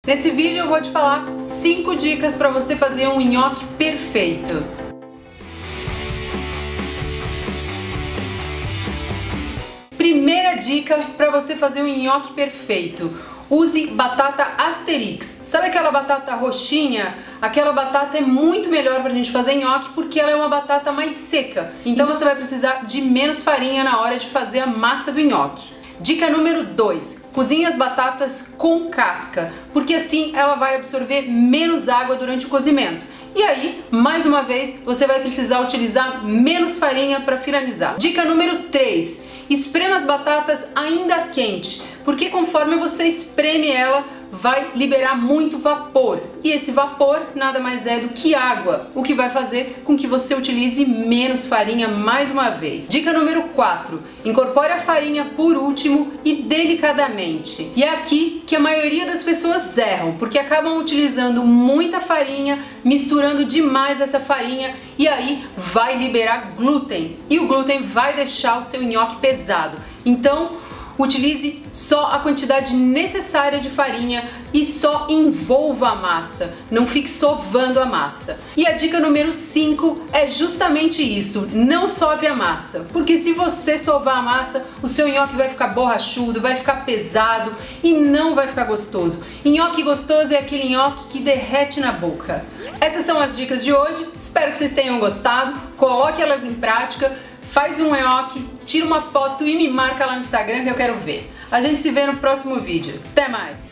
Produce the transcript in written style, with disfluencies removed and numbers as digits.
Nesse vídeo eu vou te falar 5 dicas para você fazer um nhoque perfeito. Primeira dica para você fazer um nhoque perfeito: use batata Asterix. Sabe aquela batata roxinha? Aquela batata é muito melhor pra gente fazer nhoque porque ela é uma batata mais seca. Então você vai precisar de menos farinha na hora de fazer a massa do nhoque. Dica número 2. Cozinhe as batatas com casca, porque assim ela vai absorver menos água durante o cozimento. E aí, mais uma vez, você vai precisar utilizar menos farinha para finalizar. Dica número 3. Esprema as batatas ainda quente, porque conforme você espreme ela, vai liberar muito vapor. E esse vapor nada mais é do que água, o que vai fazer com que você utilize menos farinha mais uma vez. Dica número 4. Incorpore a farinha por último e delicadamente. E é aqui que a maioria das pessoas erram, porque acabam utilizando muita farinha, misturando demais essa farinha e aí vai liberar glúten. E o glúten vai deixar o seu nhoque pesado. Então, utilize só a quantidade necessária de farinha e só envolva a massa, não fique sovando a massa. E a dica número 5 é justamente isso: não sove a massa, porque se você sovar a massa, o seu nhoque vai ficar borrachudo, vai ficar pesado e não vai ficar gostoso. Nhoque gostoso é aquele nhoque que derrete na boca. Essas são as dicas de hoje, espero que vocês tenham gostado, coloque elas em prática. Faz um nhoque, tira uma foto e me marca lá no Instagram que eu quero ver. A gente se vê no próximo vídeo. Até mais!